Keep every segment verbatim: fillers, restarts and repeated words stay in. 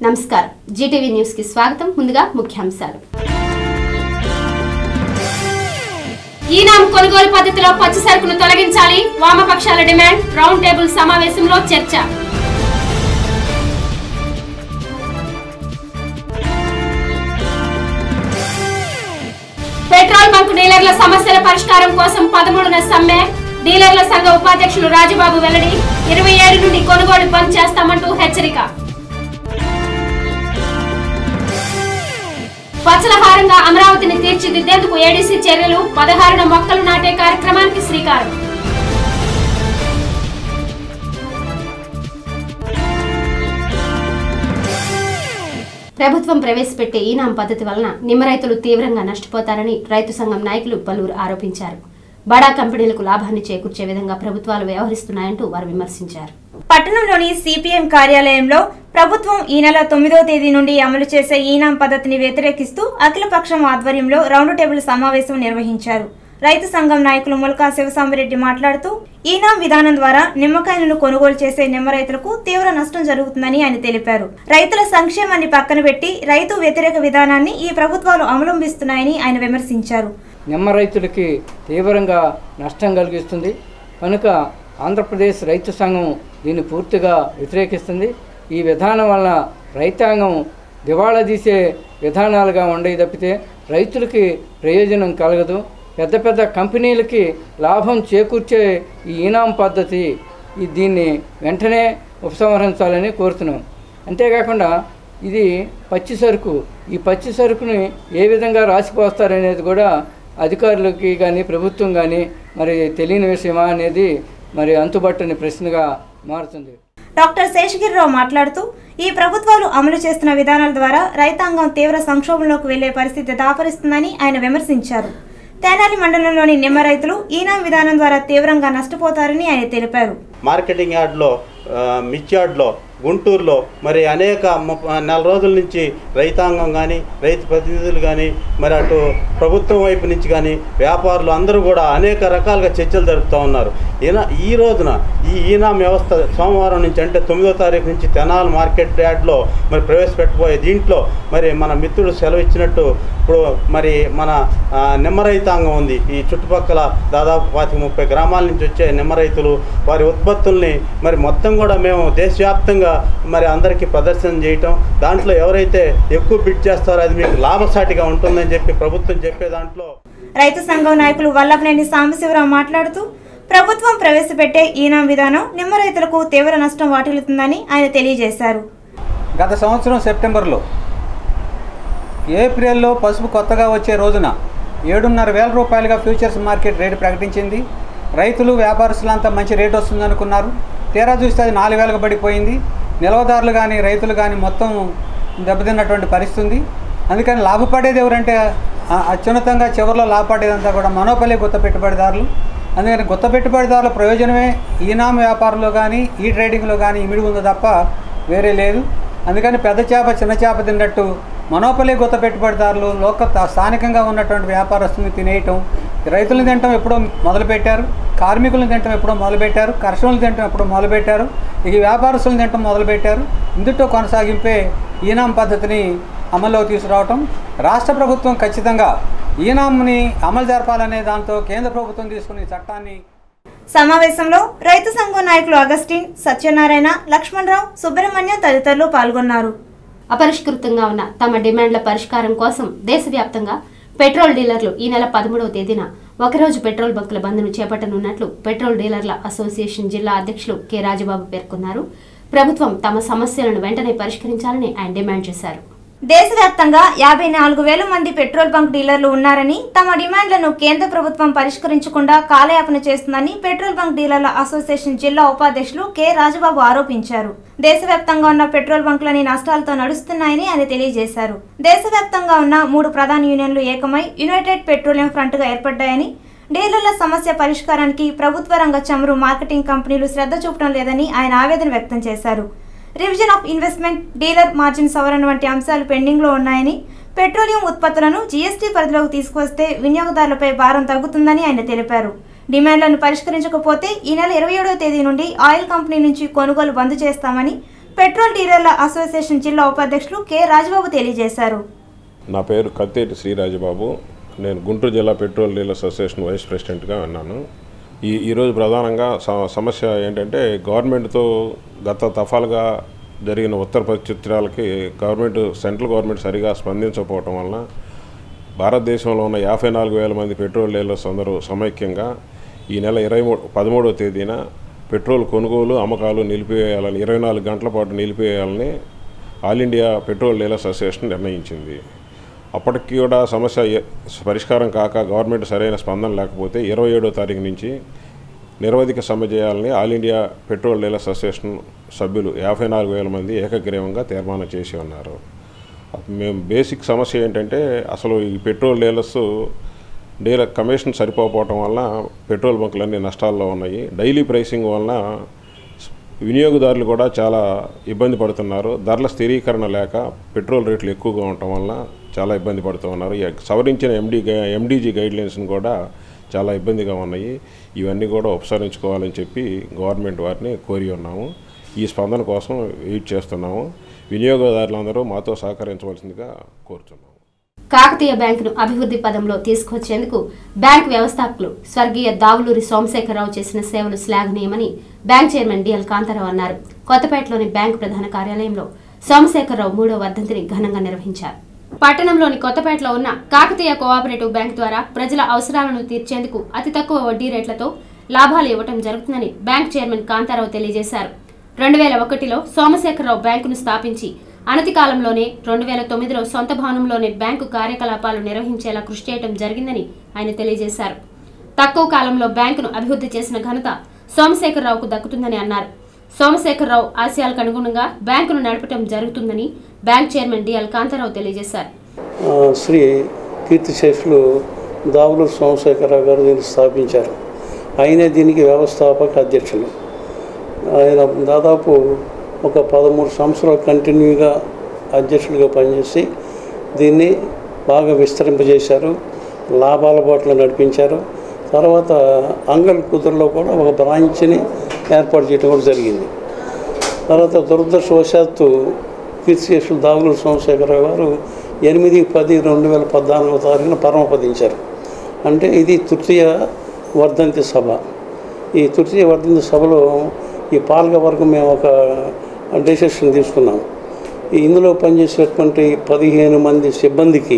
నమస్కారం Zee TV news కి స్వాగతం ముందుగా ముఖ్యాంశాలు ఈనాం కొనుగోలు పద్ధతిలో పచ్చి సరుకును తొలగించాలి వామపక్షాల డిమాండ్ రౌండ్ టేబుల్ సమావేశంలో చర్చ పెట్రోల్ బంక్ డీలర్ల సమస్యల పరిష్కారం కోసం పదమూడున సమ్మె డీలర్ల సంఘ ఉపాధ్యక్షులు రాజబాబు వెల్లడి ఇరవై ఏడు నుండి కొనుగోలు బంద్ చేస్తామంటూ హెచ్చరిక పచ్చలహారంగా అమరావతిని తీర్చిదిద్దేందుకు ఏడీసీ చర్యలు పదహారున మొక్కలు నాటే కార్యక్రమానికి శ్రీకారం ప్రభుత్వం ప్రవేశపెట్టే ఈనాం పద్ధతి వలన నిమ్మ రైతులు తీవ్రంగా నష్టపోతారని రైతు సంఘం నాయకులు పలువురు ఆరోపించారు. బడా కంపెనీలకు లాభాన్ని చేకూర్చే విధంగా ప్రభుత్వాలు వ్యవహరిస్తున్నాయంటూ వారు విమర్శించారు. పట్టణంలోని సిపిఎం కార్యాలయంలో ప్రభుత్వం ఈ నెల తొమ్మిదవ తేదీ నుండి అమలు చేసే ఈనాం పద్ధతిని వ్యతిరేకిస్తూ అఖిలపక్షం ఆధ్వర్యంలో రౌండ్ టేబుల్ సమావేశం నిర్వహించారు. రైతు సంఘం నాయకులు ముల్కా శివసాంబిరెడ్డి మాట్లాడుతూ ఈనాం విధానం ద్వారా నిమ్మకాయలను కొనుగోలు చేసే నిమ్మ రైతులకు తీవ్ర నష్టం జరుగుతుందని ఆయన తెలిపారు. రైతుల సంక్షేమాన్ని పక్కన పెట్టి రైతు వ్యతిరేక విధానాన్ని ఈ ప్రభుత్వాలు అవలంబిస్తున్నాయని ఆయన విమర్శించారు. నిమ్మ రైతులకి తీవ్రంగా నష్టం కలిగిస్తుంది కనుక ఆంధ్రప్రదేశ్ రైతు సంఘం దీన్ని పూర్తిగా వ్యతిరేకిస్తుంది. ఈ విధానం వలన రైతాంగం దివాళా తీసే విధానాలుగా ఉండే తప్పితే రైతులకి ప్రయోజనం కలగదు. పెద్ద పెద్ద కంపెనీలకి లాభం చేకూర్చే ఈ ఈనాం పద్ధతి దీన్ని వెంటనే ఉపసంహరించాలని కోరుతున్నాం. అంతేకాకుండా ఇది పచ్చి సరుకు, ఈ పచ్చి సరుకుని ఏ విధంగా రాసిపోస్తారనేది కూడా అధికారులకి కానీ ప్రభుత్వం కానీ మరి తెలియని విషయమా అనేది మరి అంతుబట్టని ప్రశ్నగా మారుతుంది. డాక్టర్ శేషగిరిరావు మాట్లాడుతూ ఈ ప్రభుత్వాలు అమలు చేస్తున్న విధానాల ద్వారా రైతాంగం తీవ్ర సంక్షోభంలోకి వెళ్లే పరిస్థితి దాపరిస్తుందని ఆయన విమర్శించారు. తెనాలి మండలంలోని నిమ్మ రైతులు ఈనాం విధానం ద్వారా తీవ్రంగా నష్టపోతారని ఆయన తెలిపారు. మార్కెటింగ్ యార్డ్లో, మిర్చి యార్డ్లో, గుంటూరులో మరి అనేక నెల రోజుల నుంచి రైతాంగం కానీ రైతు ప్రతినిధులు కానీ మరి అటు ప్రభుత్వం వైపు నుంచి కానీ వ్యాపారులు అందరూ కూడా అనేక రకాలుగా చర్చలు జరుపుతూ ఉన్నారు. ఈనా ఈ రోజున ఈ ఈనాం వ్యవస్థ సోమవారం నుంచి అంటే తొమ్మిదో తారీఖు నుంచి తెనాలి మార్కెట్ యార్డ్లో మరి ప్రవేశపెట్టబోయే దీంట్లో మరి మన మిత్రుడు సెలవు ఇచ్చినట్టు ఇప్పుడు మరి మన నిమ్మ రైతాంగం ఉంది. ఈ చుట్టుపక్కల దాదాపు పాతిక ముప్పై గ్రామాల నుంచి వచ్చే నిమ్మ రైతులు వారి ఉత్పత్తుల్ని మరి మొత్తం కూడా మేము దేశవ్యాప్తంగా మరి అందరికీ ప్రదర్శన చేయటం, దాంట్లో ఎవరైతే ఎక్కువ బిడ్ చేస్తారో అది మీకు లాభసాటిగా ఉంటుందని చెప్పి ప్రభుత్వం చెప్పే దాంట్లో రైతు సంఘం నాయకులు వల్లభనేని సాంబశివరావు మాట్లాడుతూ ప్రభుత్వం ప్రవేశపెట్టే ఈనాం విధానం నిమ్మ రైతులకు తీవ్ర నష్టం వాటిల్లుతుందని ఆయన తెలియజేశారు. గత సంవత్సరం సెప్టెంబర్లో ఏప్రిల్లో పసుపు కొత్తగా వచ్చే రోజున ఏడున్నర వేల రూపాయలుగా ఫ్యూచర్స్ మార్కెట్ రేటు ప్రకటించింది. రైతులు వ్యాపారస్తులంతా మంచి రేటు వస్తుందనుకున్నారు. తీరా చూస్తే అది నాలుగు వేలకు పడిపోయింది. నిల్వదారులు కానీ రైతులు కానీ మొత్తం దెబ్బతిన్నటువంటి పరిస్థితి ఉంది. అందుకని లాభపడేది ఎవరంటే అత్యున్నతంగా చివరిలో లాభపడేదంతా కూడా మనోపల్లి గుత్త పెట్టుబడిదారులు. అందుకని గుత్త పెట్టుబడిదారుల ప్రయోజనమే ఈనాం వ్యాపారంలో కానీ ఈ ట్రేడింగ్లో కానీ ఇమిడి ఉందో తప్ప వేరే లేదు. అందుకని పెద్ద చేప చిన్న చేప తిన్నట్టు మనోపల్లి గుత్త పెట్టుబడిదారులు లోక స్థానికంగా ఉన్నటువంటి వ్యాపారస్తుని తినేయటం, రైతులను తినటం ఎప్పుడో మొదలుపెట్టారు, కార్మికులను తినటం ఎప్పుడో మొదలుపెట్టారు, కర్షకులను తినటం ఎప్పుడో మొదలుపెట్టారు, ఇక వ్యాపారస్తులను తినటం మొదలుపెట్టారు. ఇందుతో కొనసాగింపే ఈనాం పద్ధతిని అమల్లో తీసుకురావటం. రాష్ట్ర ప్రభుత్వం ఖచ్చితంగా ఈనాంని అమలు జరపాలనే దాంతో కేంద్ర ప్రభుత్వం తీసుకున్న చట్టాన్ని సమావేశంలో రైతు సంఘం నాయకులు అగస్టిన్, సత్యనారాయణ, లక్ష్మణరావు, సుబ్రహ్మణ్యం తదితరులు పాల్గొన్నారు. అపరిష్కృతంగా ఉన్న తమ డిమాండ్ల పరిష్కారం కోసం దేశవ్యాప్తంగా పెట్రోల్ డీలర్లు ఈ నెల పదమూడవ తేదీన ఒకరోజు పెట్రోల్ బంకుల బంద్ను చేపట్టనున్నట్లు పెట్రోల్ డీలర్ల అసోసియేషన్ జిల్లా అధ్యక్షులు కె రాజబాబు పేర్కొన్నారు. ప్రభుత్వం తమ సమస్యలను వెంటనే పరిష్కరించాలని ఆయన డిమాండ్ చేశారు. దేశవ్యాప్తంగా యాభై నాలుగు వేల మంది పెట్రోల్ బంక్ డీలర్లు ఉన్నారని, తమ డిమాండ్లను కేంద్ర ప్రభుత్వం పరిష్కరించకుండా కాలయాపన చేస్తుందని పెట్రోల్ బంక్ డీలర్ల అసోసియేషన్ జిల్లా ఉపాధ్యక్షులు కె రాజబాబు ఆరోపించారు. దేశవ్యాప్తంగా ఉన్న పెట్రోల్ బంకులని నష్టాలతో నడుస్తున్నాయని ఆయన తెలియజేశారు. దేశవ్యాప్తంగా ఉన్న మూడు ప్రధాన యూనియన్లు ఏకమై యునైటెడ్ పెట్రోలియం ఫ్రంట్ గా ఏర్పడ్డాయని, డీలర్ల సమస్య పరిష్కారానికి ప్రభుత్వ రంగ చమురు మార్కెటింగ్ కంపెనీలు శ్రద్ధ చూపడం లేదని ఆయన ఆవేదన వ్యక్తం చేశారు. Revision of investment, dealer margin సవరణ వంటి అంశాలు పెండింగ్ లో ఉన్నాయని, పెట్రోలియం ఉత్పత్తులను జీఎస్టీ పరిధిలోకి తీసుకొస్తే వినియోగదారులపై భారం తగ్గుతుందని ఆయన తెలిపారు. డిమాండ్లను పరిష్కరించకపోతే ఈ నెల ఇరవై ఏడవ తేదీ నుండి ఆయిల్ కంపెనీ నుంచి కొనుగోలు బంద్ చేస్తామని పెట్రోల్ డీలర్ల అసోసియేషన్ జిల్లా ఉపాధ్యక్షులు కె రాజబాబు తెలియజేశారు. నా పేరు కత్తేటి శ్రీరాజబాబు. నేను గుంటూరు జిల్లా పెట్రోల్ డీలర్స్ అసోసియేషన్ వైస్ ప్రెసిడెంట్గా ఉన్నాను. ఈ ఈరోజు ప్రధానంగా సమస్య ఏంటంటే గవర్నమెంట్తో గత దఫాలుగా జరిగిన ఉత్తర ప్రత్యుత్తరాలకి గవర్నమెంట్ సెంట్రల్ గవర్నమెంట్ సరిగా స్పందించకపోవటం వలన భారతదేశంలో ఉన్న యాభై నాలుగు వేల మంది పెట్రోల్ డీలర్స్ అందరూ సమైక్యంగా ఈ నెల ఇరవై మూడు పదమూడవ తేదీన పెట్రోల్ కొనుగోలు అమ్మకాలు నిలిపివేయాలని ఇరవై నాలుగు గంటల పాటు నిలిపివేయాలని all India petrol dealers association నిర్ణయించింది. అప్పటికి కూడా సమస్య పరిష్కారం కాక గవర్నమెంట్ సరైన స్పందన లేకపోతే ఇరవై ఏడో తారీఖు నుంచి నిరవధిక సమ్మె చేయాలని all India petrol dealers association సభ్యులు యాభై నాలుగు వేల మంది ఏకగ్రీవంగా తీర్మానం చేసి ఉన్నారు. మేము బేసిక్ సమస్య ఏంటంటే అసలు ఈ పెట్రోల్ డీలర్స్ డీలర్ కమిషన్ సరిపోకపోవటం వలన పెట్రోల్ బంకులన్నీ నష్టాల్లో ఉన్నాయి. డైలీ ప్రైసింగ్ వలన వినియోగదారులు కూడా చాలా ఇబ్బంది పడుతున్నారు. ధరల స్థిరీకరణ లేక పెట్రోల్ రేట్లు ఎక్కువగా ఉండటం వలన చాలా ఇబ్బంది పడుతూ ఉన్నారు. సవరించిన ఎండీ ఎండీజీ గైడ్లైన్స్ని కూడా చాలా ఇబ్బందిగా ఉన్నాయి. ఇవన్నీ కూడా ఉపసరించుకోవాలని చెప్పి గవర్నమెంట్ వారిని కోరి ఉన్నాము. ఈ స్పందన కోసం వెయిట్ చేస్తున్నాము. వినియోగదారులందరూ మాతో సహకరించవలసిందిగా కోరుతున్నాము. కాకతీయ బ్యాంకును అభివృద్ధి పదంలో తీసుకొచ్చేందుకు బ్యాంక్ వ్యవస్థాపకులు స్వర్గీయ దావులూరి సోమశేఖరరావు చేసిన సేవలు శ్లాఘనీయమని బ్యాంక్ చైర్మన్ డిఎల్ కాంతారావు అన్నారు. కొత్తపేటలోని బ్యాంకు ప్రధాన కార్యాలయంలో సోమశేఖరరావు మూడో వర్ధంతిని ఘనంగా నిర్వహించారు. పట్టణంలోని కొత్తపేటలో ఉన్న కాకతీయ కోఆపరేటివ్ బ్యాంక్ ద్వారా ప్రజల అవసరాలను తీర్చేందుకు అతి తక్కువ వడ్డీ రేట్లతో లాభాలు ఇవ్వటం జరుగుతుందని బ్యాంక్ చైర్మన్ కాంతారావు తెలియజేశారు. రెండు వేల ఒకటిలో సోమశేఖరరావు బ్యాంకును స్థాపించి అనతి కాలంలోనే రెండు వేల తొమ్మిదిలో సొంత భవనంలోనే బ్యాంకు కార్యకలాపాలు నిర్వహించేలా కృషి చేయడం జరిగిందని ఆయన తెలియజేశారు. తక్కువ కాలంలో బ్యాంకును అభివృద్ధి చేసిన ఘనత సోమశేఖరరావుకు దక్కుతుందని అన్నారు. సోమశేఖరరావు ఆశయాలకు అనుగుణంగా బ్యాంకును నడపడం జరుగుతుందని బ్యాంక్ చైర్మన్ డిఎల్ కాంతారావు తెలియజేశారు. శ్రీ కీర్తిశేషులు దావులూరి సోమశేఖరరావు గారు దీన్ని స్థాపించారు. ఆయనే దీనికి వ్యవస్థాపక అధ్యక్షులు. ఆయన దాదాపు ఒక పదమూడు సంవత్సరాలు కంటిన్యూగా అధ్యక్షులుగా పనిచేసి దీన్ని బాగా విస్తరింపజేశారు. లాభాల బాటలో నడిపించారు. తర్వాత అంగల్ కుదురులో కూడా ఒక బ్రాంచ్ని ఏర్పాటు చేయడం కూడా జరిగింది. తర్వాత దురదృష్టవశాత్తు కీర్తిశేషులు దావులూరి సోమశేఖరరావు గారు ఎనిమిది పది రెండు వేల పద్నాలుగవ తారీఖున పరమపదించారు. అంటే ఇది తృతీయ వర్ధంతి సభ. ఈ తృతీయ వర్ధంతి సభలో ఈ పాలక వర్గం మేము ఒక డెసిషన్ తీసుకున్నాం. ఇందులో పనిచేసేటువంటి పదిహేను మంది సిబ్బందికి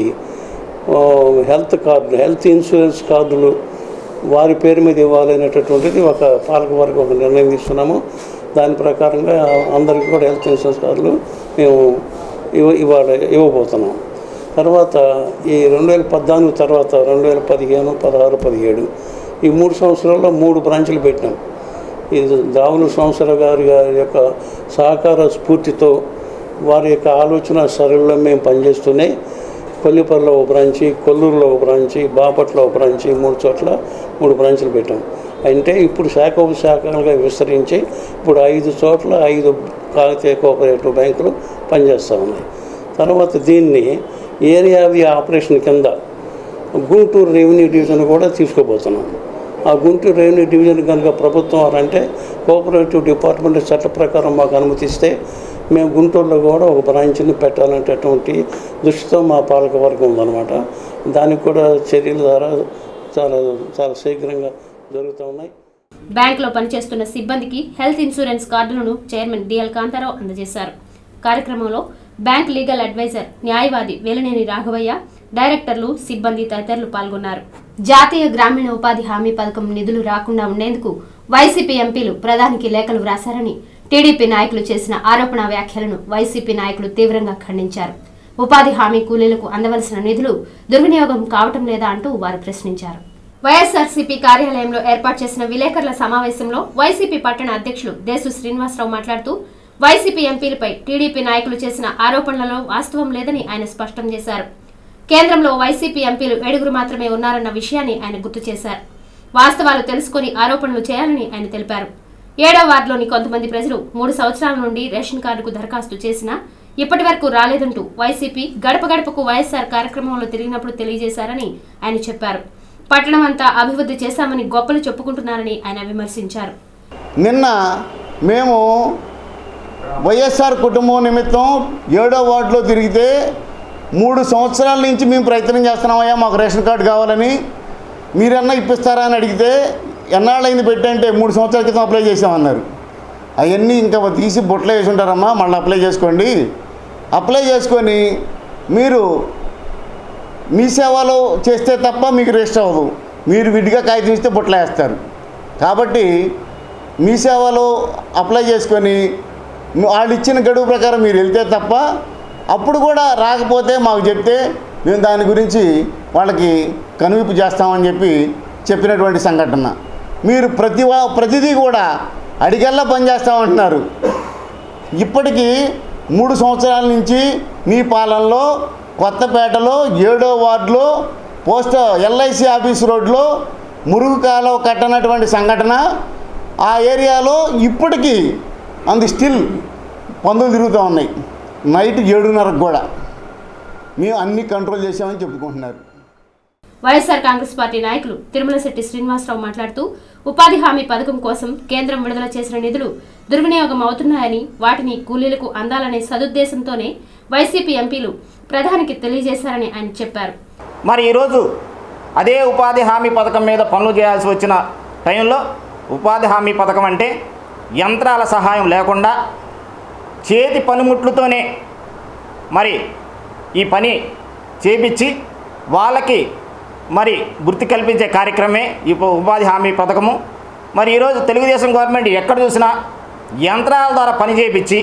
హెల్త్ కార్డులు హెల్త్ ఇన్సూరెన్స్ కార్డులు వారి పేరు మీద ఇవ్వాలనేటటువంటిది ఒక పాలక వర్గం ఒక నిర్ణయం తీసుకున్నాము. దాని ప్రకారంగా అందరికీ కూడా హెల్త్ ఇన్సూరెన్స్ కార్డులు మేము ఇవ్వ ఇవాళ ఇవ్వబోతున్నాం. తర్వాత ఈ రెండు వేల పద్నాలుగు తర్వాత రెండు వేల పదిహేను పదహారు పదిహేడు ఈ మూడు సంవత్సరాల్లో మూడు బ్రాంచులు పెట్టినాం. ఇది దావులూరి సోమశేఖరరావు గారి గారి యొక్క సహకార స్ఫూర్తితో వారి యొక్క ఆలోచన సరళిలో మేము పనిచేస్తున్నాయి. కొల్లిపల్లిలో ఒక బ్రాంచి, కొల్లూరులో ఒక బ్రాంచి, బాపట్లో ఒక బ్రాంచి, మూడు చోట్ల మూడు బ్రాంచులు పెట్టాం. అంటే ఇప్పుడు శాఖోపశాఖలుగా విస్తరించి ఇప్పుడు ఐదు చోట్ల ఐదు కాకతీయ కోఆపరేటివ్ బ్యాంకులు పనిచేస్తూ ఉన్నాయి. తర్వాత దీన్ని ఏరియావి ఆపరేషన్ కింద గుంటూరు రెవెన్యూ డివిజన్ కూడా తీసుకుపోతున్నాం. ఆ గుంటూరు రెవెన్యూ డివిజన్ కనుక ప్రభుత్వం అంటే కోఆపరేటివ్ డిపార్ట్మెంట్ చట్ట ప్రకారం మాకు అనుమతిస్తే మేము గుంటూరులో కూడా ఒక బ్రాంచ్ని పెట్టాలనేటటువంటి దృష్టితో మా పాలక వర్గం ఉందన్నమాట. దానికి కూడా చర్యల ద్వారా చాలా చాలా శీఘ్రంగా జరుగుతూ ఉన్నాయి. బ్యాంకులో పనిచేస్తున్న సిబ్బందికి హెల్త్ ఇన్సూరెన్స్ కార్డులను చైర్మన్ డిఎల్ కాంతారావు అందజేశారు. కార్యక్రమంలో బ్యాంక్ లీగల్ అడ్వైజర్ న్యాయవాది వేలనేని రాఘవయ్య, డైరెక్టర్లు, సిబ్బంది తదితరులు పాల్గొన్నారు. జాతీయ గ్రామీణ ఉపాధి హామీ పథకం నిధులు రాకుండా ఉండేందుకు వైసీపీ ఎంపీలు ప్రధానికి లేఖలు వ్రాశారని టీడీపీ నాయకులు చేసిన ఆరోపణ వ్యాఖ్యలను వైసీపీ నాయకులు తీవ్రంగా ఖండించారు. ఉపాధి హామీ కూలీలకు అందవలసిన నిధులు దుర్వినియోగం కావటం లేదా అంటూ వారు ప్రశ్నించారు. వైఎస్ఆర్సీపీ కార్యాలయంలో ఏర్పాటు చేసిన విలేకరుల సమావేశంలో వైసీపీ పట్టణ అధ్యక్షులు దేశు శ్రీనివాసరావు మాట్లాడుతూ వైసీపీ ఎంపీలపై టీడీపీ నాయకులు చేసిన ఆరోపణలలో వాస్తవం లేదని ఆయన స్పష్టం చేశారు. కేంద్రంలో వైసీపీ ఎంపీలు ఏడుగురు మాత్రమే ఉన్నారన్న విషయాన్ని ఆయన గుర్తు చేశారు. వాస్తవాలు తెలుసుకుని ఆరోపణలు చేయాలని ఆయన తెలిపారు. ఏడో వార్డులోని కొంతమంది ప్రజలు మూడు సంవత్సరాల నుండి రేషన్ కార్డుకు దరఖాస్తు చేసినా ఇప్పటి వరకు రాలేదంటూ వైసీపీ గడప గడపకు వైఎస్ఆర్ కార్యక్రమంలో తిరిగినప్పుడు తెలియజేశారని ఆయన చెప్పారు. పట్టణం అంతా అభివృద్ధి చేశామని గొప్పలు చెప్పుకుంటున్నారని ఆయన విమర్శించారు. నిన్న మేము వైఎస్ఆర్ కుటుంబం నిమిత్తం ఏడో వార్డులో తిరిగితే మూడు సంవత్సరాల నుంచి మేము ప్రయత్నం చేస్తున్నామయ్యా, మాకు రేషన్ కార్డు కావాలని, మీరన్నా ఇప్పిస్తారా అని అడిగితే ఎన్నాళ్ళైంది పెట్టంటే మూడు సంవత్సరాల క్రితం అప్లై చేసామన్నారు. అవన్నీ ఇంకా తీసి బొట్లో వేసి ఉంటారమ్మా, మళ్ళీ అప్లై చేసుకోండి. అప్లై చేసుకొని మీరు మీ సేవలో చేస్తే తప్ప మీకు రిజిస్టర్ అవ్వదు, మీరు విడిగా కాగితం ఇస్తే బొట్లో వేస్తారు. కాబట్టి మీ సేవలో అప్లై చేసుకొని వాళ్ళు ఇచ్చిన గడువు ప్రకారం మీరు వెళ్తే తప్ప, అప్పుడు కూడా రాకపోతే మాకు చెప్తే మేము దాని గురించి వాళ్ళకి కనువిప్పు చేస్తామని చెప్పి చెప్పినటువంటి సంఘటన. మీరు ప్రతి ప్రతిదీ కూడా అడిగల్లా పనిచేస్తామంటున్నారు. ఇప్పటికీ మూడు సంవత్సరాల నుంచి మీ పాలనలో కొత్తపేటలో ఏడో వార్డులో పోస్ట్ ఎల్ఐసి ఆఫీస్ రోడ్లో మురుగు కాలువ కట్టనటువంటి సంఘటన ఆ ఏరియాలో ఇప్పటికీ అంది స్టిల్ పందులు తిరుగుతూ ఉన్నాయి. నైట్ ఏడున్నరకు కూడా మేము అన్ని కంట్రోల్ చేసామని చెప్పుకుంటున్నారు. వైఎస్ఆర్ కాంగ్రెస్ పార్టీ నాయకులు తిరుమలశెట్టి శ్రీనివాసరావు మాట్లాడుతూ ఉపాధి హామీ పథకం కోసం కేంద్రం విడుదల చేసిన నిధులు దుర్వినియోగం అవుతున్నాయని, వాటిని కూలీలకు అందాలనే సదుద్దేశంతోనే వైసీపీ ఎంపీలు ప్రధానికి తెలియజేశారని ఆయన చెప్పారు. మరి ఈరోజు అదే ఉపాధి హామీ పథకం మీద పనులు చేయాల్సి వచ్చిన టైంలో ఉపాధి హామీ పథకం అంటే యంత్రాల సహాయం లేకుండా చేతి పనిముట్లతోనే మరి ఈ పని చేపించి వాళ్ళకి మరి వృత్తి కల్పించే కార్యక్రమే ఈ ఉపాధి హామీ పథకము. మరి ఈరోజు తెలుగుదేశం గవర్నమెంట్ ఎక్కడ చూసినా యంత్రాల ద్వారా పని చేయించి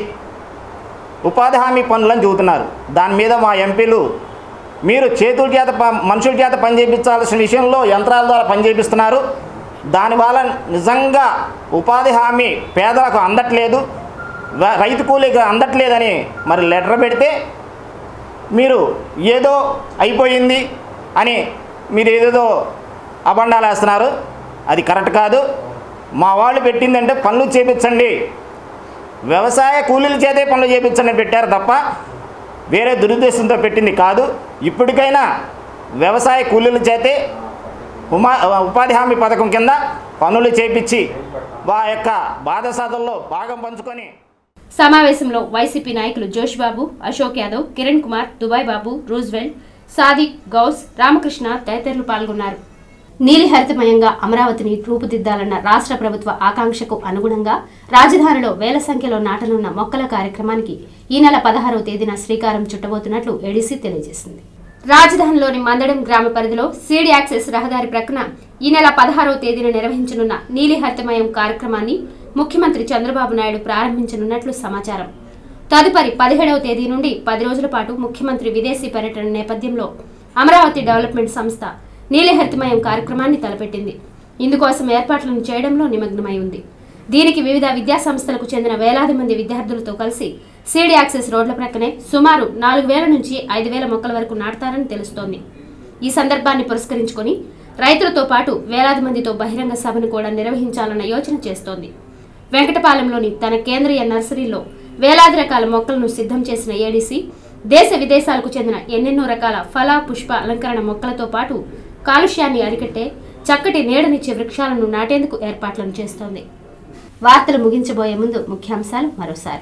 ఉపాధి హామీ పనులను చూస్తున్నారు. దాని మీద మా ఎంపీలు మీరు చేతుల చేత మనుషుల చేత పని చేయించాల్సిన విషయంలో యంత్రాల ద్వారా పని చేపిస్తున్నారు. దానివల్ల నిజంగా ఉపాధి హామీ పేదలకు అందట్లేదు, రైతు కూలీకి అందట్లేదని మరి లెటర్ పెడితే మీరు ఏదో అయిపోయింది అని మీరు ఏదేదో అబండాలు వేస్తున్నారు. అది కరెక్ట్ కాదు. మా వాళ్ళు పెట్టిందంటే పనులు చేపించండి, వ్యవసాయ కూలీల చేతే పనులు చేపించండి పెట్టారు తప్ప వేరే దురుద్దేశంతో పెట్టింది కాదు. ఇప్పటికైనా వ్యవసాయ కూలీల చేతే ఉమా ఉపాధి హామీ పథకం కింద పనులు చేపించి వా యొక్క బాధసాధల్లో భాగం పంచుకొని. సమావేశంలో వైసీపీ నాయకులు జోష్బాబు, అశోక్ యాదవ్, కిరణ్ కుమార్, దుబాయ్ బాబు, రూజ్వెల్, సాదిక్, గౌస్, రామకృష్ణ తదితరులు పాల్గొన్నారు. నీలిహరితమయంగా అమరావతిని రూపుదిద్దాలన్న రాష్ట్ర ప్రభుత్వ ఆకాంక్షకు అనుగుణంగా రాజధానిలో వేల సంఖ్యలో నాటనున్న మొక్కల కార్యక్రమానికి ఈ నెల పదహారవ తేదీన శ్రీకారం చుట్టబోతున్నట్లు ఏడీసీ తెలియజేసింది. రాజధానిలోని మందడం గ్రామ పరిధిలో సీడ్ యాక్సెస్ రహదారి ప్రక్కన ఈ నెల పదహారవ తేదీన నిర్వహించనున్న నీలిహరితమయం కార్యక్రమాన్ని ముఖ్యమంత్రి చంద్రబాబు నాయుడు ప్రారంభించనున్నట్లు సమాచారం. తదుపరి పదిహేడవ తేదీ నుండి పది రోజుల పాటు ముఖ్యమంత్రి విదేశీ పర్యటన నేపథ్యంలో అమరావతి డెవలప్మెంట్ సంస్థ నీలిహరితమయం కార్యక్రమాన్ని తలపెట్టింది. ఇందుకోసం ఏర్పాట్లను చేయడంలో నిమగ్నమై ఉంది. దీనికి వివిధ విద్యా సంస్థలకు చెందిన వేలాది మంది విద్యార్థులతో కలిసి సీడ్ యాక్సెస్ రోడ్ల ప్రక్కనే సుమారు నాలుగు వేల నుంచి ఐదు వేల మొక్కల వరకు నాటుతారని తెలుస్తోంది. ఈ సందర్భాన్ని పురస్కరించుకొని రైతులతో పాటు వేలాది మందితో బహిరంగ సభను కూడా నిర్వహించాలన్న యోచన చేస్తోంది. వెంకటపాలెంలోని తన కేంద్రీయ నర్సరీలో వేలాది రకాల మొక్కలను సిద్ధం చేసిన ఏడీసీ దేశ విదేశాలకు చెందిన ఎన్నెన్నో రకాల ఫల పుష్ప అలంకరణ మొక్కలతో పాటు కాలుష్యాన్ని అరికట్టే చక్కటి నీడనిచ్చే వృక్షాలను నాటేందుకు ఏర్పాట్లను చేస్తోంది. వార్తలు ముగించబోయే ముందు ముఖ్యాంశాలు మరోసారి.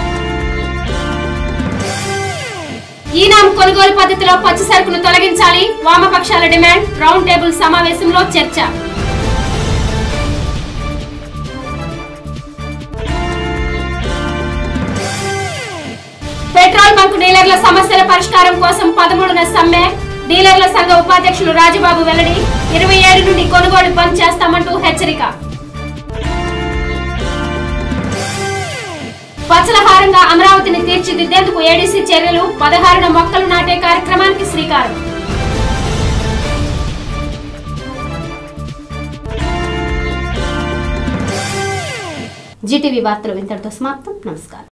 ఈనాం కొనుగోలు పద్ధతిలో పచ్చి సరుకును తొలగించాలి, వామపక్షాల డిమాండ్. రౌండ్ టేబుల్ సమావేశంలో చర్చ. పెట్రోల్ బంక్ డీలర్ల సమస్యల పరిష్కారం కోసం పదమూడున సమ్మె. డీలర్ల సంఘ ఉపాధ్యక్షులు రాజబాబు వెల్లడి. ఇరవై ఏడు నుండి కొనుగోలు బంద్ చేస్తామంటూ హెచ్చరిక. పచ్చలహారంగా అమరావతిని తీర్చిదిద్దేందుకు ఏడీసీ చర్యలు. పదహారున మొక్కలు నాటే కార్యక్రమానికి శ్రీకారం. జీటీవీ వార్తలు ఇంతటితో సమాప్తం. నమస్కారం.